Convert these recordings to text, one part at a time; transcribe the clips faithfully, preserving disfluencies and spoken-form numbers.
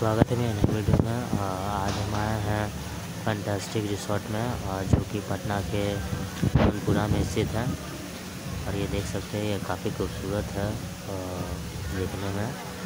स्वागत है मेरे नई वीडियो में। आ, आज हम आए हैं फैंटास्टिक रिसोर्ट में, आ, जो कि पटना के बनपुरा में स्थित है। और ये देख सकते हैं, ये काफ़ी खूबसूरत है देखने में।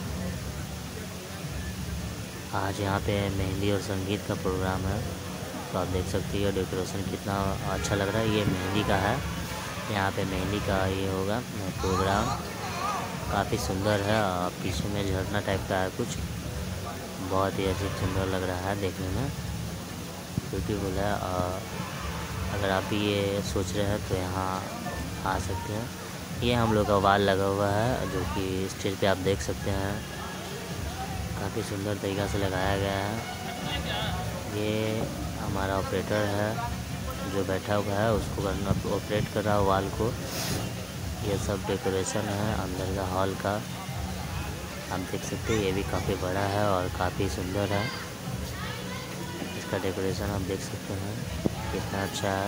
आज यहाँ पे मेहंदी और संगीत का प्रोग्राम है, तो आप देख सकते हैं डेकोरेशन कितना अच्छा लग रहा है। ये मेहंदी का है, यहाँ पे मेहंदी का ये होगा प्रोग्राम। काफ़ी सुंदर है, पीछे में झरना टाइप का है कुछ, बहुत ही अजीब सुंदर लग रहा है देखने में, ब्यूटीफुल है। अगर आप भी ये सोच रहे हैं तो यहाँ आ सकते हैं। ये हम लोग का वॉल लगा हुआ है, जो कि स्टेज पे आप देख सकते हैं, काफ़ी सुंदर तरीक़ा से लगाया गया है। ये हमारा ऑपरेटर है जो बैठा हुआ है, उसको करना ऑपरेट कर रहा है वॉल को। ये सब डेकोरेशन है अंदर का हॉल का, आप देख सकते हैं। ये भी काफ़ी बड़ा है और काफ़ी सुंदर है, इसका डेकोरेशन आप देख सकते हैं कितना अच्छा है,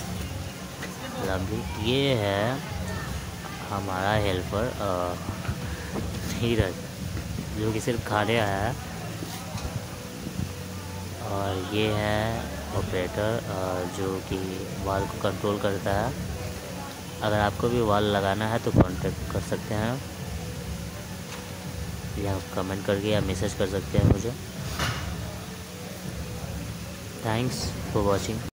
लवली। ये है हमारा हेल्पर धीरज, जो कि सिर्फ खाने आया है। और ये है ऑपरेटर, जो कि वॉल को कंट्रोल करता है। अगर आपको भी वॉल लगाना है तो कांटेक्ट कर सकते हैं, या कमेंट करके या मैसेज कर सकते हैं मुझे। Thanks for watching.